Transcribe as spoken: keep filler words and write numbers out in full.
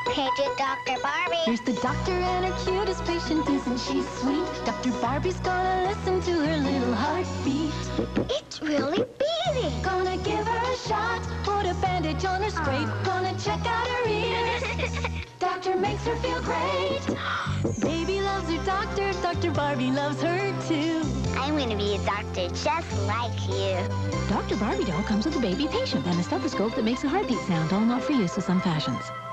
Painted Doctor Barbie. Here's the doctor and her cutest patient, isn't she sweet? Doctor Barbie's gonna listen to her little heartbeat. It's really beating. Gonna give her a shot, put a bandage on her straight. Gonna check out her ears. Doctor makes her feel great. Baby loves her doctor, Doctor Barbie loves her too. I'm gonna be a doctor just like you. Doctor Barbie doll comes with a baby patient and a stethoscope that makes a heartbeat sound, all not for use with some fashions.